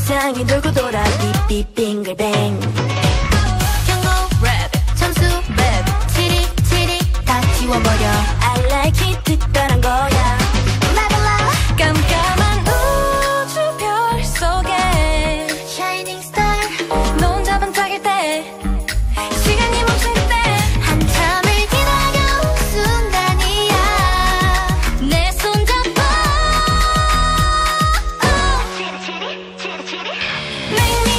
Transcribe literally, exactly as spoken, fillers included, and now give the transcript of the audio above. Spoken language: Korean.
세상이 돌고 돌아 삐삐 빙글뱅 경고 랩 점수 랩 치리 치리 다 지워버려 I like it 특별한 거야 라라라 깜깜한 우주별 속에 Shining star 너 혼자 반짝일 때 시간이 멈출 때 한참을 기다려 순간이야 내 손 잡아 치리 치리 치리 치리